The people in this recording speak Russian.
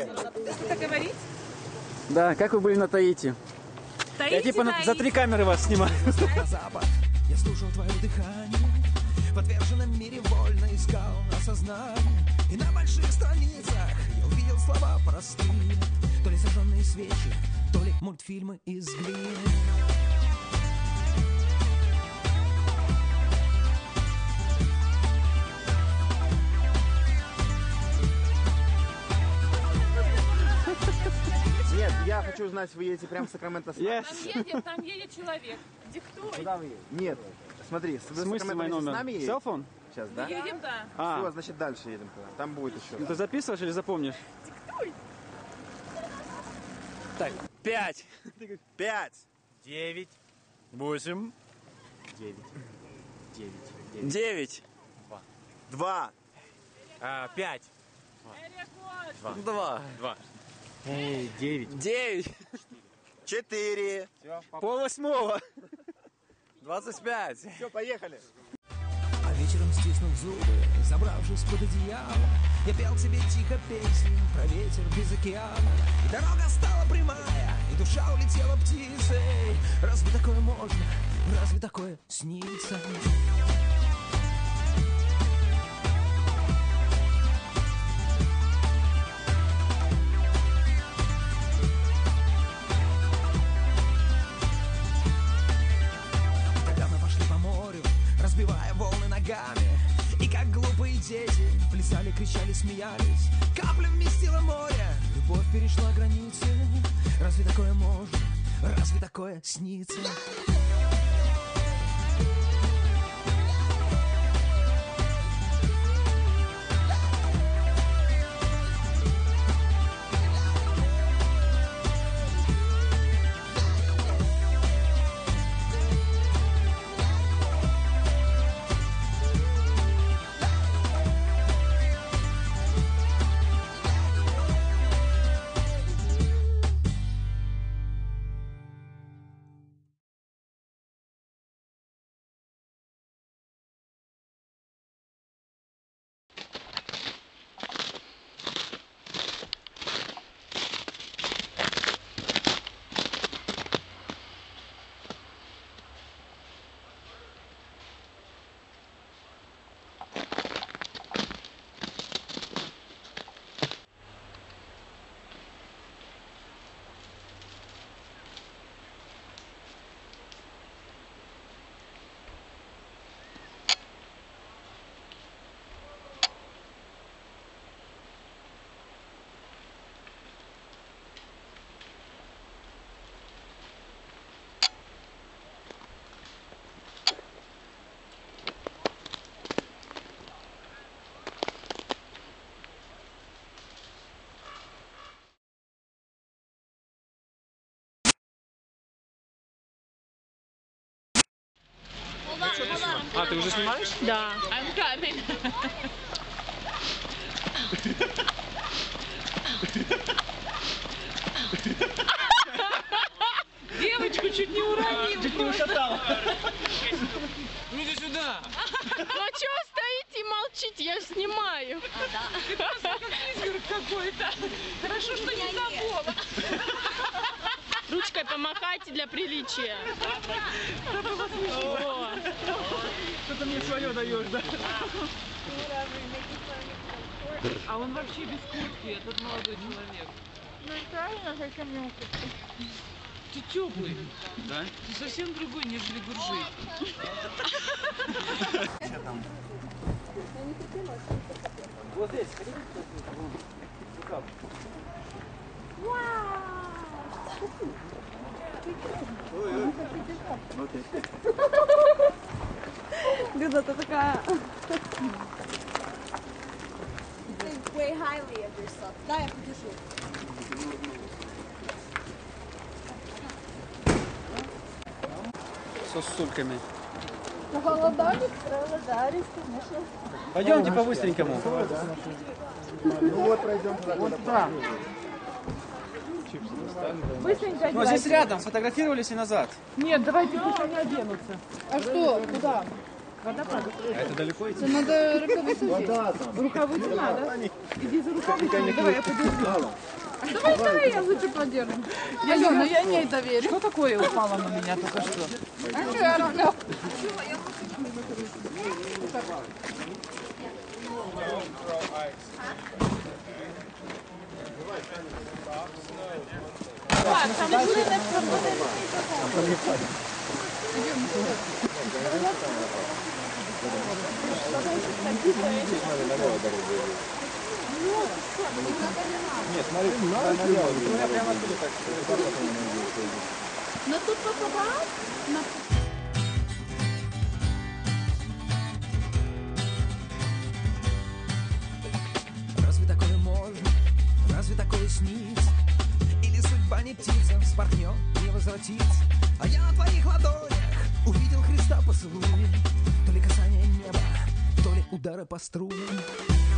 Это говорить? Да, как вы были на Таити? Я типа за 3 камеры вас снимаю. На запад я слушал твое дыхание, в отверженном мире вольно искал осознание. И на больших страницах я увидел слова простые, то ли зажженные свечи, то ли мультфильмы из глины. Нет, я хочу узнать, вы едете прямо в Сакраменто. Yes. Там едет человек. Диктуй. Куда вы едете? Нет, смотри, В смысле мой номер? с нами едете? Селфон? Сейчас, да? Едем, да. Все, значит, дальше едем. Там будет еще. Ну, ты записываешь или запомнишь? Диктуй. Так, 5. 5. 9, 8, 9. 2. 5, 2. 9. 9. 4. Пол-8. 25. Все, поехали. А вечером, стиснув зубы, забравшись под одеяло, я пел себе тихо песню про ветер без океана. И дорога стала прямая, и душа улетела птицей. Разве такое можно? Разве такое снится? Тогда мы пошли по морю, разбивая волны ногами. И как глупые дети плясали, кричали, смеялись. Капля вместила море, любовь перешла границы. Разве такое можно? Разве такое снится? А, ты уже снимаешь? Да. I'm coming. Девочку чуть не уронил. Чуть не ушатал. Ну иди сюда! Ну а чего стоите и молчите? Я снимаю. Ты просто как изверг какой-то. Хорошо, что не забыла. Ручкой помахайте для приличия. Что ты мне свое даешь, да? А он вообще без куртки, этот молодой человек. Ну и правильно, зачем ему куртку? Ты теплый. Да? Ты совсем другой, нежели Гуржий. Вот здесь. Люда, ты такая... Think way highly of yourself. Да, я подержу. Со ссульками. Проголодались? Проголодались, конечно. Пойдемте по-быстренькому. Ну вот, пройдем туда. Вот туда. Быстренько Ну, здесь рядом, сфотографировались и назад. Нет, давайте пусть они оденутся. А что? Куда? Водопад. Это далеко идти? Надо рукавицы взять. Рукавицы надо. Иди за рукавицами. Давай, я подержу. Давай, я лучше подержу. Алена, я ей доверю. Что такое упало на меня только что? Нет, смотри, налево. Но тут попадал? Разве такое можно? Разве такое снится? Или судьба не птица, вспорхнет, не возвратится? А я на твоих ладонях увидел Христа поцелуй. То ли касание неба, то ли удары по струнам.